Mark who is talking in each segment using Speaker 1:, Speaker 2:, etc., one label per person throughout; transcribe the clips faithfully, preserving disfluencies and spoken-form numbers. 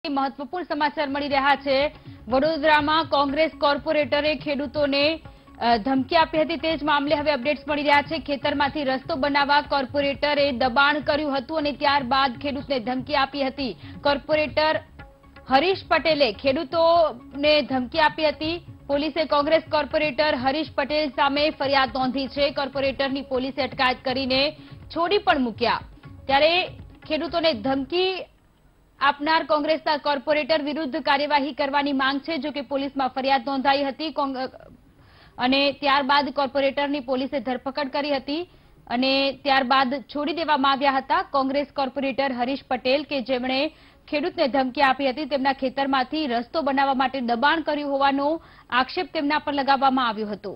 Speaker 1: મહત્વપૂર્ણ સમાચાર મળી રહ્યા છે। વડોદરામાં કોંગ્રેસ કોર્પોરેટરે ખેડૂતોને ધમકી આપી હતી, તે જ મામલે હવે અપડેટ્સ મળી રહ્યા છે। ખેતરમાંથી રસ્તો બનાવવા કોર્પોરેટરે દબાણ કર્યું હતું અને ત્યારબાદ ખેડૂતને ધમકી આપી હતી। કોર્પોરેટર હરીશ પટેલે ખેડૂતોને ધમકી આપી હતી। પોલીસે કોંગ્રેસ કોર્પોરેટર હરીશ પટેલ સામે ફરિયાદ નોંધી છે। કોર્પોરેટરની પોલીસે અટકાયત કરીને છોડી પણ મૂક્યા। ત્યારે ખેડૂતોને ધમકી આપનાર કોંગ્રેસના કોર્પોરેટર વિરુદ્ધ કાર્યવાહી કરવાની માંગ છે। જો કે પોલીસમાં ફરિયાદ નોંધાઈ હતી અને ત્યારબાદ કોર્પોરેટરની પોલીસે ધરપકડ કરી હતી અને ત્યારબાદ છોડી દેવામાં આવ્યા હતા। કોંગ્રેસ કોર્પોરેટર હરીશ પટેલ કે જેમણે ખેડૂતને ધમકી આપી હતી, તેમના ખેતરમાંથી રસ્તો બનાવવા માટે દબાણ કર્યું હોવાનો આક્ષેપ તેમના પર લગાવવામાં આવ્યો હતો।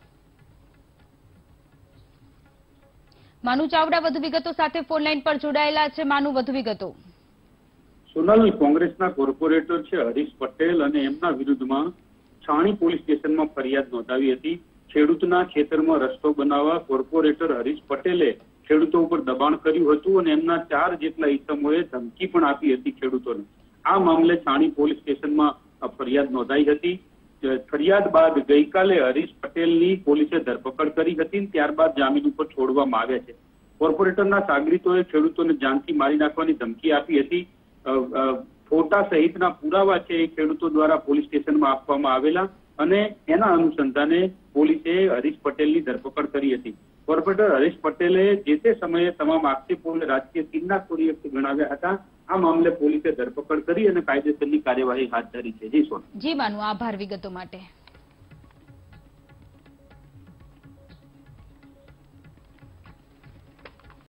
Speaker 1: માનુ ચાવડા વધુ વિગતો સાથે ફોનલાઈન પર જોડાયેલા છે। માનુ, વધુ વિગતો।
Speaker 2: સોનલ, કોંગ્રેસના કોર્પોરેટર છે હરીશ પટેલ અને એમના વિરુદ્ધમાં છાણી પોલીસ સ્ટેશનમાં ફરિયાદ નોંધાવી હતી। ખેડૂતના ખેતરમાં રસ્તો બનાવવા કોર્પોરેટર હરીશ પટેલે ખેડૂતો ઉપર દબાણ કર્યું હતું અને એમના ચાર જેટલા ઇસમોએ ધમકી પણ આપી હતી ખેડૂતોને। આ મામલે છાણી પોલીસ સ્ટેશનમાં ફરિયાદ નોંધાઈ હતી। ફરિયાદ બાદ ગઈકાલે હરીશ પટેલની પોલીસે ધરપકડ કરી હતી, ત્યારબાદ જામીન ઉપર છોડવામાં આવ્યા છે। કોર્પોરેટરના સાગરીતોએ ખેડૂતોને જાનથી મારી નાખવાની ધમકી આપી હતી। ફોટા સહિતના પુરાવા છે એ ખેડૂતો દ્વારા પોલીસ સ્ટેશનમાં આપવામાં આવેલા અને એના અનુસંધાને પોલીસે હરીશ પટેલની ધરપકડ કરી હતી। કોર્પોરેટર હરીશ પટેલે જે તે સમયે તમામ આક્ષેપોને રાજકીય કિન્નાખોરી ગણાવ્યા હતા। આ મામલે પોલીસે ધરપકડ કરી અને કાયદેસરની કાર્યવાહી હાથ ધરી છે। જી સોન।
Speaker 1: જી માનુ, આભાર વિગતો માટે।